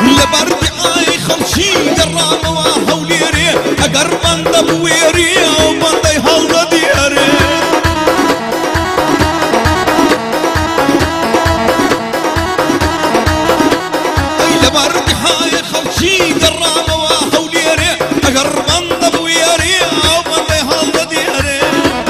لبردي آي خلشي قرام وهوليري أقر بند بويري وبندي هالدا ديري لبردي هاي خلشي قرام وهوليري أقر بند بويري وبندي هالدا ديري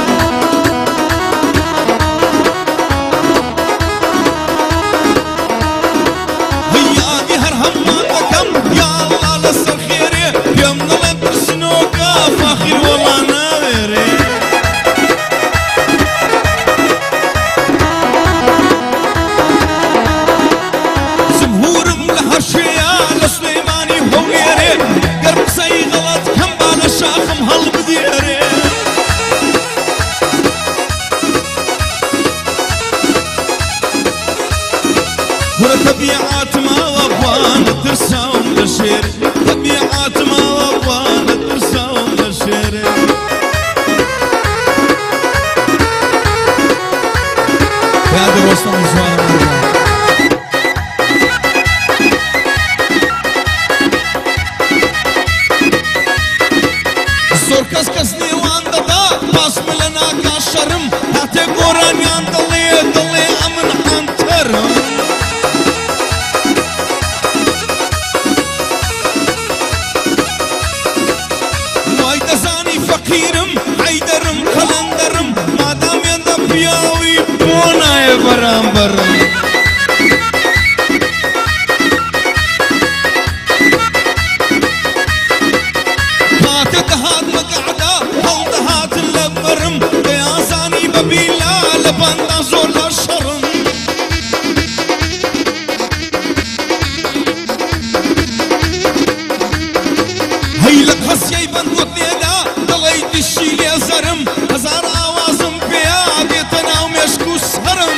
تبيعات ما وبان ترساوم للشير تبيعات ما وبان ترساوم للشير يا دي وصل الزوار زور كس كس نيوان دادا باس ملنا كاشرم هاتي قران يان دلي امن انترم فقيرم عيدرم خلندرم ما دام يندب ياوي بوناي برامبرم هات دهات مقعدة هل دهات اللبرم قياساني ببيلا لبندا زول الشرم هيلك هسيي بندوتني الشيل يا زرم هزار آوازم بيا بيتنا ومشكو سهرم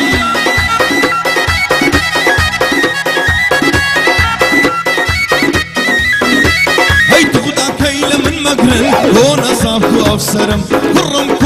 هيت غدا كيلة من مقرن هون صافكو أفسرم كرم